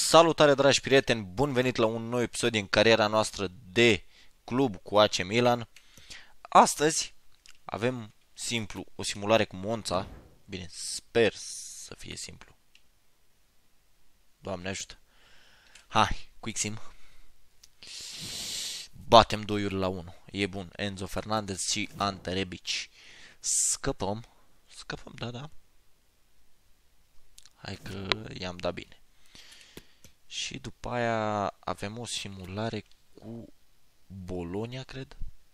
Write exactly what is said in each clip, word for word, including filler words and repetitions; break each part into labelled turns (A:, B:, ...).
A: Salutare, dragi prieteni, bun venit la un nou episod din cariera noastră de club cu A C Milan. Astăzi avem simplu o simulare cu Monza. Bine, sper să fie simplu. Doamne ajută. Hai, quick sim. Batem doi la unu. E bun. Enzo Fernandez și Ante Rebic. Scăpăm. Scăpăm, da, da. Hai că i-am dat bine. Și după aia avem o simulare cu Bologna, cred.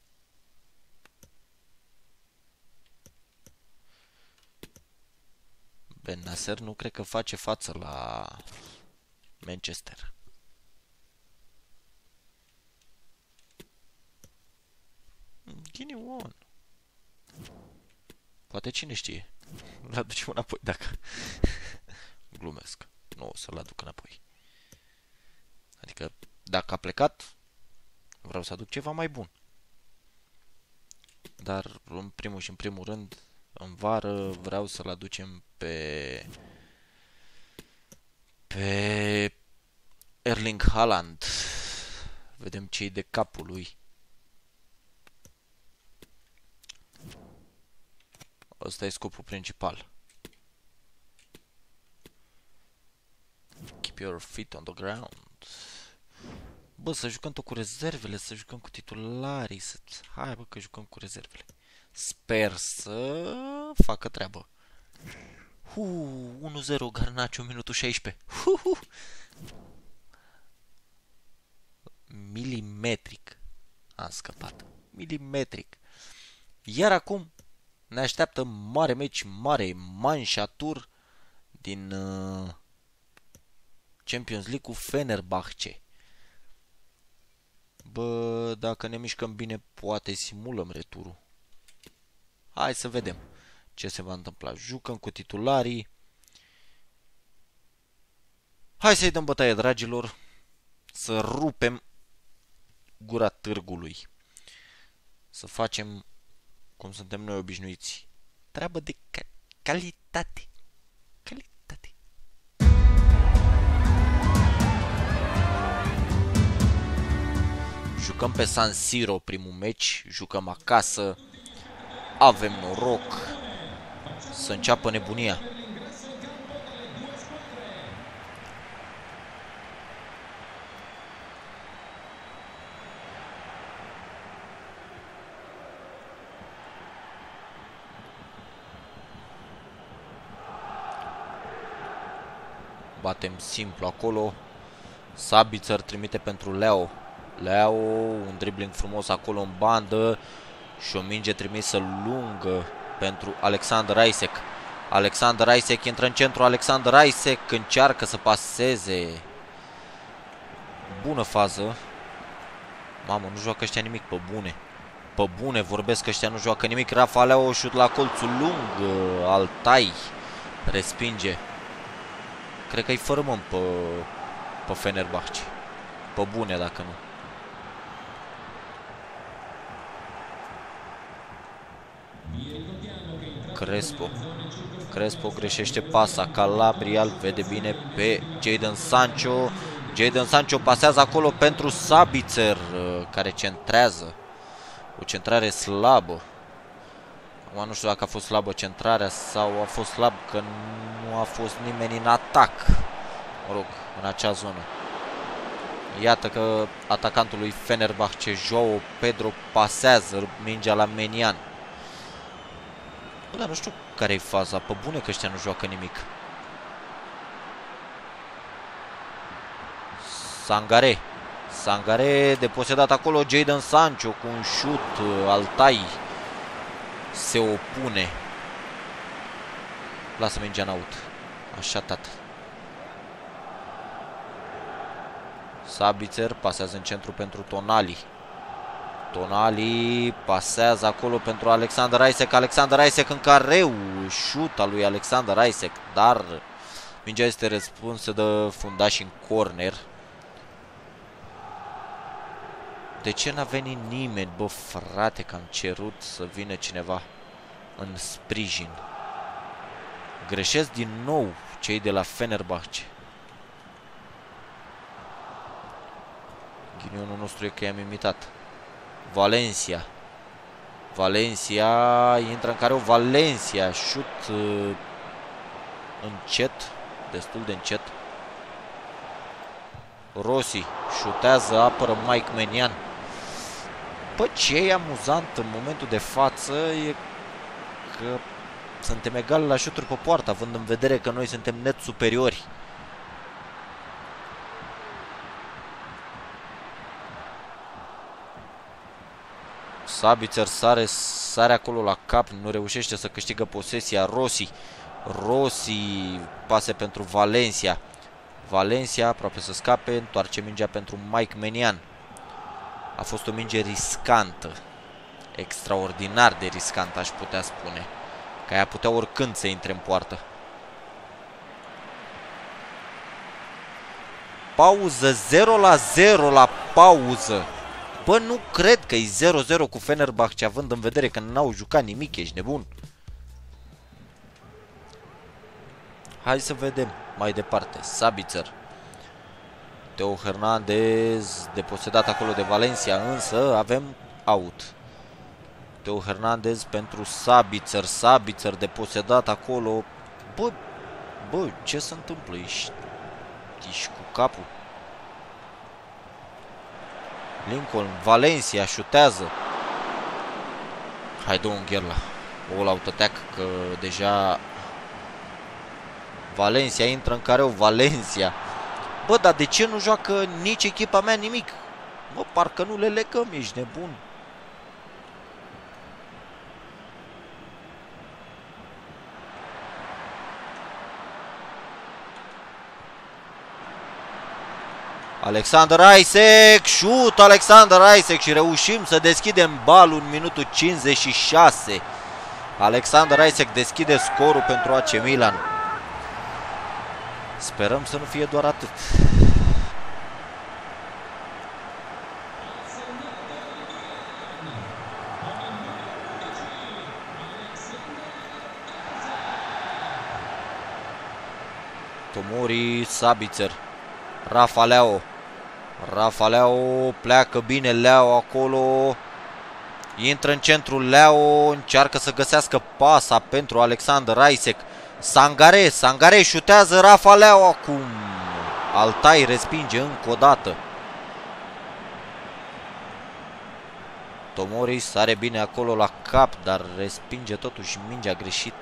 A: Ben Nasser nu cred că face față la Manchester. Ghinion. Poate cine știe. Îl aducem înapoi dacă... Glumesc. Nu o să-l aduc înapoi. Adică, dacă a plecat, vreau să aduc ceva mai bun. Dar, în primul și în primul rând, în vară, vreau să-l aducem pe... Pe... Erling Haaland. Vedem ce-i de capul lui. Ăsta e scopul principal. Keep your feet on the ground. Bă, să jucăm tot cu rezervele, să jucăm cu titularii, să... Hai, bă, că jucăm cu rezervele. Sper să facă treabă. Hu, unu zero, Garnacho, minutul șaisprezece. Hu, hu. Milimetric. Am scăpat. Milimetric. Iar acum ne așteaptă mare meci, mare manșatur din uh, Champions League cu Fenerbahce. Bă, dacă ne mișcăm bine, poate simulăm returul. Hai să vedem ce se va întâmpla. Jucăm cu titularii. Hai să-i dăm bătaie, dragilor. Să rupem gura târgului. Să facem cum suntem noi obișnuiți. Treabă de ca calitate. Calitate. Jucăm pe San Siro primul meci, jucăm acasă, avem noroc să înceapă nebunia. Batem simplu acolo. Sabitzer trimite pentru Leo. Leo, un dribbling frumos acolo în bandă și o minge trimisă lungă pentru Alexander Isak. Alexander Isak intră în centru, Alexander Isak încearcă să paseze. Bună fază. Mamă, nu joacă ăștia nimic, pe bune. Pe bune vorbesc că ăștia nu joacă nimic. Rafa Leo, șut la colțul lung, Altai respinge. Cred că-i fărâmăm pe, pe Fenerbahce. Pe bune dacă nu. Crespo. Crespo greșește pasa. Calabria îl vede bine pe Jadon Sancho. Jadon Sancho pasează acolo pentru Sabitzer, care centrează. O centrare slabă. Acum nu știu dacă a fost slabă centrarea sau a fost slab că nu a fost nimeni în atac. Mă rog, în acea zonă. Iată că atacantul lui Fenerbahce, Joao Pedro, pasează mingea la Menian. Bă, dar nu știu care-i faza. Pe bune că ăștia nu joacă nimic. Sangare. Sangare deposedat acolo. Jadon Sancho cu un șut. Altai se opune. Lasă mingea în aut. Așa, tată. Sabitzer pasează în centru pentru Tonali. Tonali pasează acolo pentru Alexander Isak. Alexander Isak în careu. Șut al lui Alexander Isak. Dar mingea este răspunsă de fundaș în corner. De ce n-a venit nimeni? Bă, frate, că am cerut să vină cineva în sprijin. Greșesc din nou cei de la Fenerbahce. Ghinionul nostru e că i-am imitat. Valencia. Valencia intră în care o Valencia. Șut uh, încet. Destul de încet. Rossi șutează, apără Mike Maignan. Bă, ce e amuzant în momentul de față e că suntem egali la șuturi pe poartă, având în vedere că noi suntem net superiori. Sabitzer sare, sare acolo la cap, nu reușește să câștigă posesia. Rossi. Rossi, pase pentru Valencia. Valencia aproape să scape, întoarce mingea pentru Mike Maignan. A fost o minge riscantă. Extraordinar de riscantă, aș putea spune. Că ea putea oricând să intre în poartă. Pauză, zero la zero la pauză. Bă, nu cred că e zero zero cu Fenerbahce, având în vedere că n-au jucat nimic, ești nebun. Hai să vedem mai departe. Sabitzer. Theo Hernandez deposedat acolo de Valencia, însă avem out. Theo Hernandez pentru Sabitzer. Sabitzer deposedat acolo. Bă, bă, ce se întâmplă? Ești, ești cu capul. Lincoln, Valencia șutează. Hai, dă un gherla. All out attack, că deja Valencia intră în careu. Valencia. Bă, dar de ce nu joacă nici echipa mea nimic? Mă, parcă nu le legăm, ești nebun. Alexander Isak, șut Alexander Isak și reușim să deschidem balul în minutul cincizeci și șase. Alexander Isak deschide scorul pentru A C Milan. Sperăm să nu fie doar atât. Tomori, Sabitzer, Rafa Leao. Rafa Leao pleacă bine, Leao acolo. Intră în centrul Leao, încearcă să găsească pasa pentru Alexander Isak. Sangare, Sangare șutează, Rafa Leao acum. Altai respinge încă o dată. Tomori sare bine acolo la cap, dar respinge totuși mingea greșit.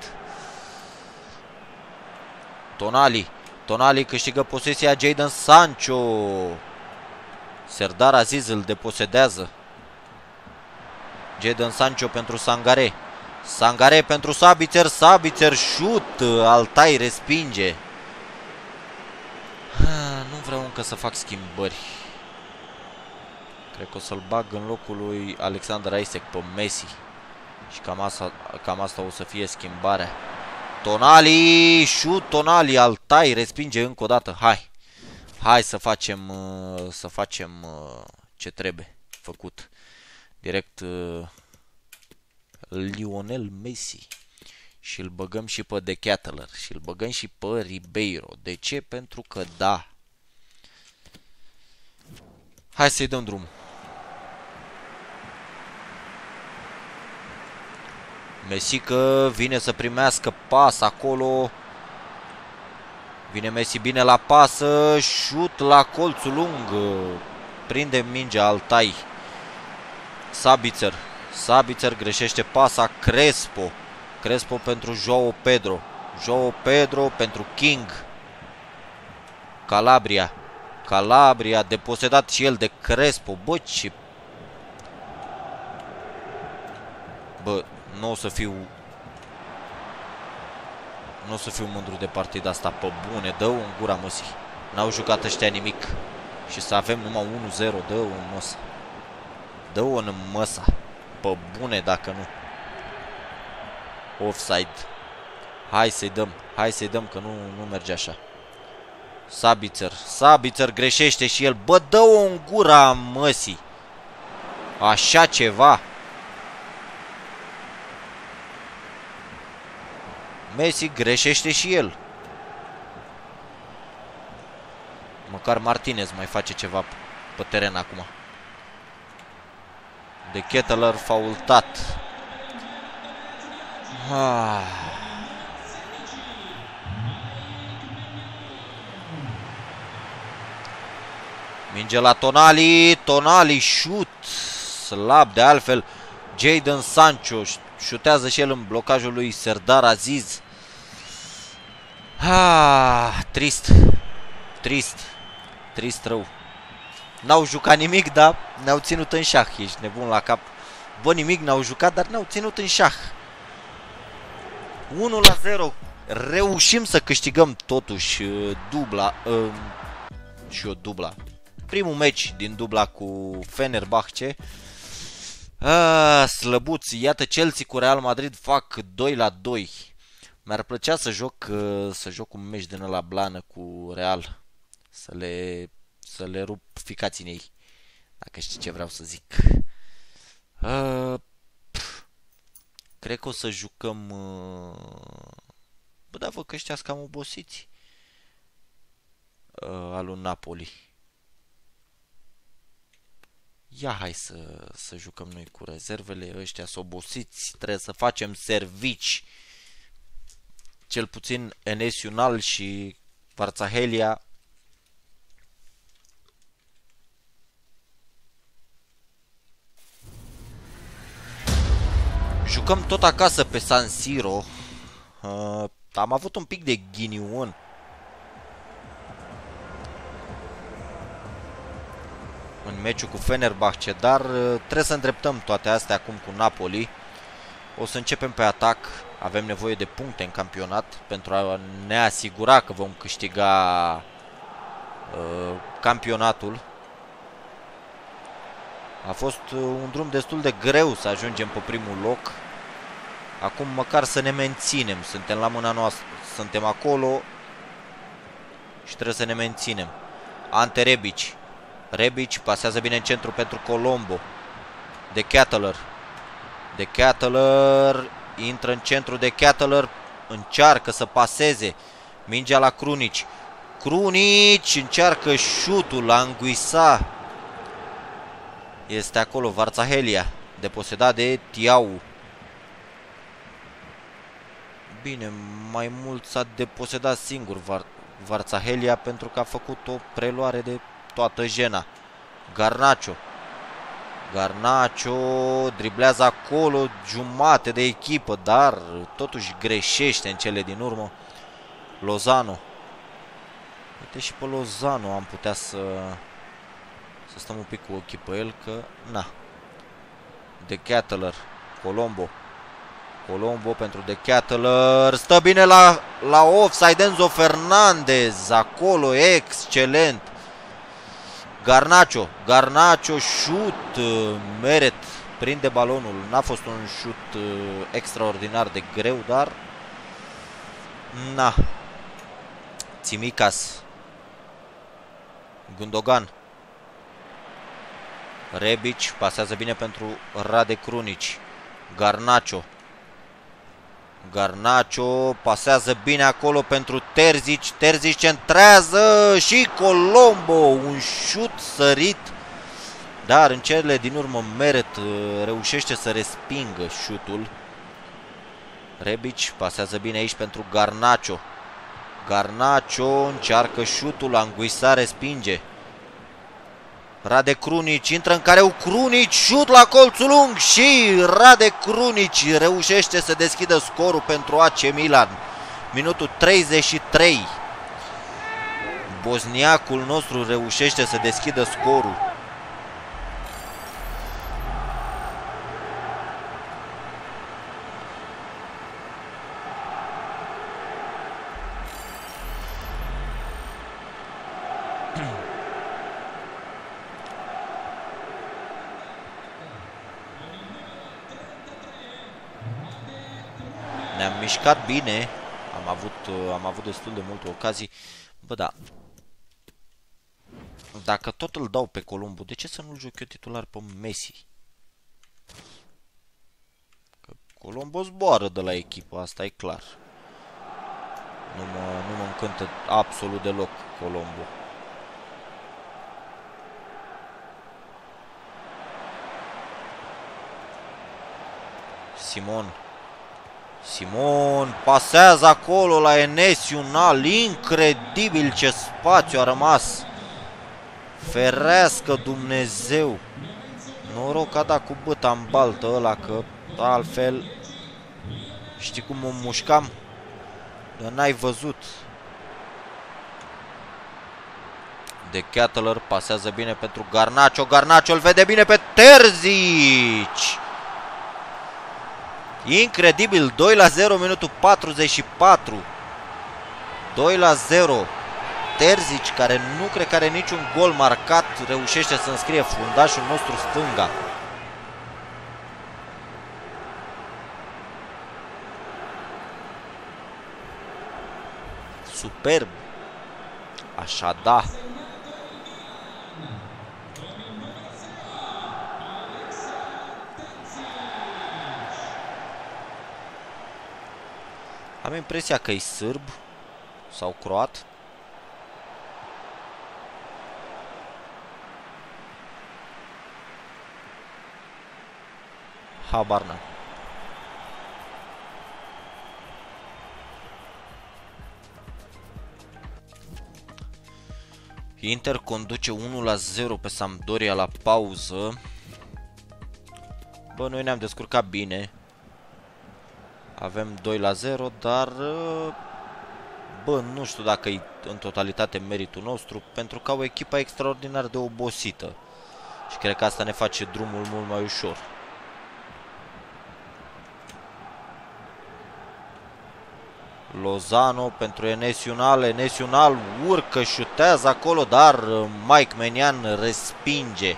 A: Tonali. Tonali câștigă posesia, Jadon Sancho. Serdar Aziz îl deposedează. Jadon Sancho pentru Sangare. Sangare pentru Sabitzer. Sabitzer șut. Altai respinge. Nu vreau încă să fac schimbări. Cred că o să-l bag în locul lui Alexander Isak pe Messi. Și cam asta, cam asta o să fie schimbarea. Tonali, șut Tonali, Altai respinge încă o dată. Hai. Hai să facem să facem ce trebuie făcut. Direct Lionel Messi. Și îl băgăm și pe De Ketelaere. Și îl băgăm și pe Ribeiro. De ce? Pentru că da. Hai să-i dăm drumul. Messi că vine să primească pas acolo. Vine Messi bine la pasă. Șut la colțul lung. Prinde mingea Altai. Sabitzer. Sabitzer greșește pasa. Crespo. Crespo pentru João Pedro. João Pedro pentru King. Calabria. Calabria deposedat și el de Crespo. Bă, ce... Bă, nu o să fiu... Nu o să fiu mândru de partida asta, pe bune. Dă-o în gura măsii. N-au jucat ăștia nimic. Și să avem numai unu zero. Dă-o în măsa. Dă-o în măsa. Pe bune dacă nu. Offside. Hai să-i dăm. Hai să-i dăm că nu, nu merge așa. Sabitzer. Sabitzer greșește și el. Bă, dă-o în gura măsii. Așa ceva. Messi greșește și el. Măcar Martinez mai face ceva pe teren acum. De Kettler faultat. Ah. Minge la Tonali. Tonali șut. Slab de altfel. Jadon Sancho șutează și el în blocajul lui Serdar Aziz. Ah, trist. Trist. Trist rău. N-au jucat nimic, dar ne-au ținut în șah. Ești nebun la cap. Bă, nimic n-au jucat, dar ne-au ținut în șah. unu la zero. Reușim să câștigăm totuși dubla. Uh, și o dubla. Primul meci din dubla cu Fenerbahce. Ah, slăbuți. Iată, Chelsea cu Real Madrid fac doi la doi. Mi-ar plăcea să joc, să joc un meci din ăla blană cu Real. Să le, să le rup ficații în ei. Dacă știi ce vreau să zic. Uh, cred că o să jucăm... Uh... Bă, da, văd că ăștia sunt cam obosiți. Uh, al lui Napoli. Ia hai să, să jucăm noi cu rezervele. Ăștia sunt obosiți. Trebuie să facem servici. Cel puțin Enes Ünal și Kvaratskhelia. Jucăm tot acasă pe San Siro. Uh, am avut un pic de ghinion. În meciul cu Fenerbahce, dar uh, trebuie să îndreptăm toate astea acum cu Napoli. O să începem pe atac. Avem nevoie de puncte în campionat pentru a ne asigura că vom câștiga uh, campionatul. A fost uh, un drum destul de greu să ajungem pe primul loc. Acum măcar să ne menținem. Suntem la mâna noastră. Suntem acolo și trebuie să ne menținem. Ante Rebic. Rebic pasează bine în centru pentru Colombo. De Kettler. De Kettler. Intră în centru de Kettler. Încearcă să paseze. Mingea la Krunic. Krunic încearcă șutul la Anguissa. Este acolo Kvaratskhelia. Deposedat de Thiaw. Bine, mai mult s-a deposedat singur Kvaratskhelia pentru că a făcut o preluare de toată jena. Garnacho. Garnacho driblează acolo jumate de echipă, dar totuși greșește în cele din urmă. Lozano. Uite, și pe Lozano am putea să să stăm un pic cu ochii pe el, că na. De Kettler. Colombo. Colombo pentru De Kettler. Stă bine la, la offside Enzo Fernandez. Acolo, excelent. Garnacho. Garnacho, șut. Meret. Prinde balonul. N-a fost un șut uh, extraordinar de greu, dar na. Tsimikas. Gundogan. Rebic pasează bine pentru Rade Krunic. Garnacho. Garnacho pasează bine acolo pentru Terzic. Terzic centrează și Colombo. Un șut sărit. Dar în cele din urmă Meret reușește să respingă șutul. Rebic pasează bine aici pentru Garnacho. Garnacho încearcă șutul. Anguissa respinge. Rade Krunic intră în careu. Krunic, șut la colțul lung și Rade Krunic reușește să deschidă scorul pentru A C Milan. Minutul treizeci și trei. Bosniacul nostru reușește să deschidă scorul. Ne-am mișcat bine. Am avut, am avut destul de multe ocazii. Bă, da. Dacă tot îl dau pe Colombo, de ce să nu-l joc eu titular pe Messi? Că Colombo zboară de la echipă, asta e clar. Nu mă, nu mă încântă absolut deloc Colombo. Simon. Simon pasează acolo la Enes Ünal. Incredibil ce spațiu a rămas. Ferească Dumnezeu. Noroc a dat cu băta în baltă ăla, că altfel știi cum mă mușcam? Dar n-ai văzut. De Kettler pasează bine pentru Garnacho. Garnacho îl vede bine pe Terzic. Incredibil, doi la zero, minutul patruzeci și patru. doi la zero. Terzic, care nu cred că are niciun gol marcat, reușește să înscrie fundașul nostru stânga. Superb. Așa da. Am impresia că e sârb sau croat. Habar n-am. Inter conduce unu la zero pe Sampdoria la pauză. Bă, noi ne-am descurcat bine. Avem doi la zero, dar bă, nu știu dacă e în totalitate meritul nostru, pentru că au o echipă extraordinar de obosită. Și cred că asta ne face drumul mult mai ușor. Lozano pentru Enes Ünal. Enes Ünal urcă, șutează acolo, dar Mike Maignan respinge.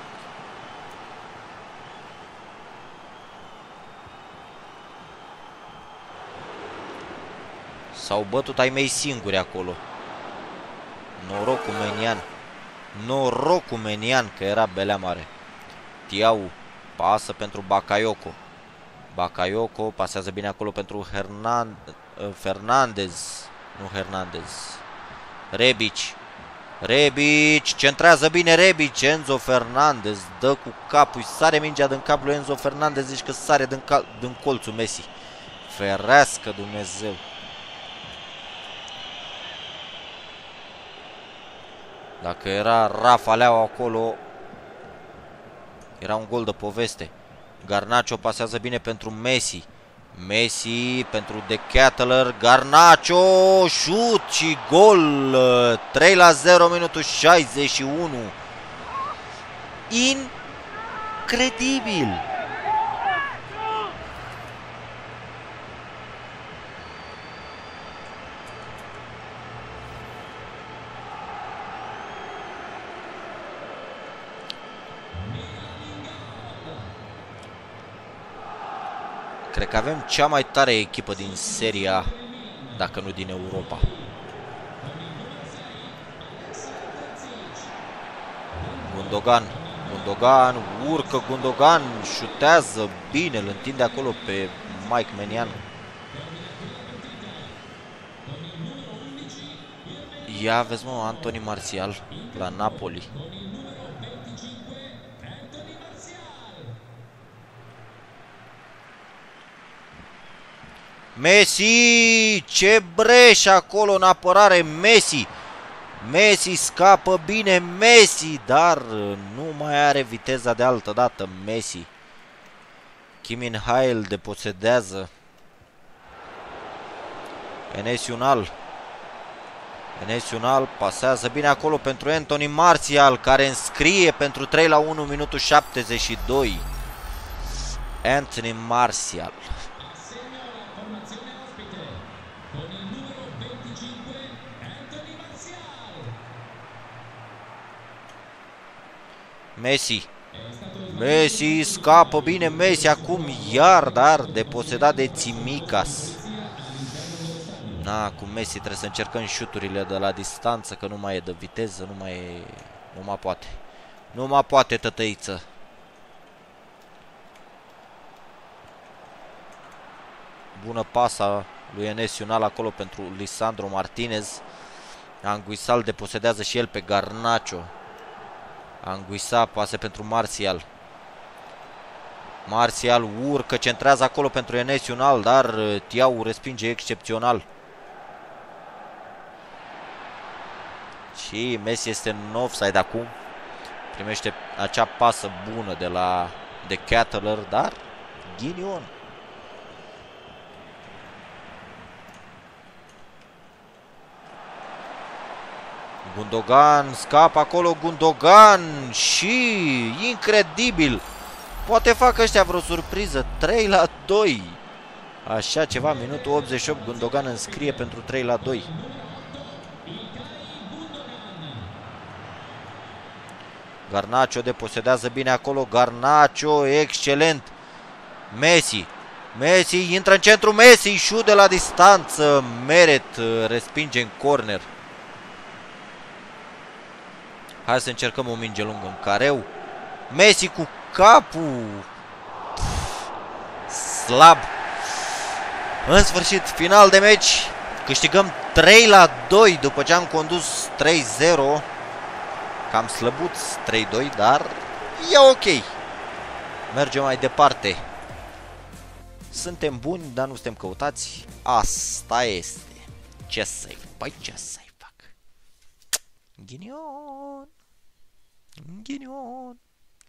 A: S-au bătut ai mei singuri acolo. Noroc cu Maignan. Noroc cu Maignan, că era belea mare. Thiaw pasă pentru Bakayoko. Bakayoko pasează bine acolo pentru Hernan... Fernandez. Nu Hernandez. Rebic. Rebic. Centrează bine Rebic. Enzo Fernandez dă cu capul. Sare mingea din capul lui Enzo Fernandez. Zici că sare din, din colțul Messi. Ferească Dumnezeu. Dacă era Rafa Leao acolo, era un gol de poveste. Garnacho pasează bine pentru Messi. Messi pentru De Kettler. Garnacho, șut și gol. trei la zero, minutul șaizeci și unu. Incredibil. Cred că avem cea mai tare echipă din Serie A, dacă nu din Europa. Gundogan. Gundogan, urcă Gundogan, șutează bine, îl întinde acolo pe Mike Maignan. Ia vezi mă, Anthony Martial la Napoli. Messi! Ce breș acolo în apărare, Messi! Messi scapă bine, Messi, dar nu mai are viteza de altă dată, Messi. Kim Min-jae îl deposedează. Enes Ünal. Enes Ünal pasează bine acolo pentru Anthony Martial, care înscrie pentru trei la unu, minutul șaptezeci și doi. Anthony Martial. Messi. Messi scapă bine Messi acum iar, dar deposedat de Tsimikas. Na, cu Messi trebuie să încercăm șuturile de la distanță, că nu mai e de viteză, nu mai e, nu mai poate. Nu mai poate, tătăiță. Bună pasa lui Enes Ünal acolo pentru Lisandro Martinez. Anguissal deposedează și el pe Garnacho. Anguissa pase pentru Martial. Martial urcă, centrează acolo pentru Enes Ünal, dar Thiaw respinge excepțional. Și Messi este în offside acum. Primește acea pasă bună de la de Kettler, dar ghinion. Gundogan scapă acolo, Gundogan și incredibil. Poate fac ăștia vreo surpriză. trei la doi. Așa ceva, minutul optzeci și opt, Gundogan înscrie pentru trei la doi. Garnacho deposedează bine acolo, Garnacho, excelent. Messi, Messi intră în centru, Messi, șut de la distanță, Meret respinge în corner. Hai să încercăm o minge lungă în careu. Messi cu capul. Slab. În sfârșit, final de meci. Câștigăm trei la doi după ce am condus trei zero. Cam slăbuț trei doi, dar e ok. Mergem mai departe. Suntem buni, dar nu suntem căutați. Asta este. Ce să-i Păi ce să-i fac? Ghinion. Ghinion.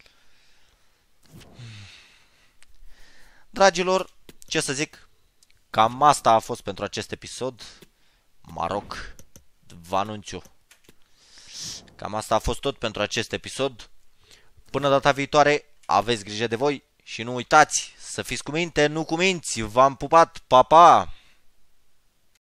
A: Dragilor, ce să zic? Cam asta a fost pentru acest episod. Maroc, vă anunț eu. Cam asta a fost tot pentru acest episod. Până data viitoare, aveți grijă de voi și nu uitați să fiți cu minte, nu cu minți. V-am pupat, pa, pa!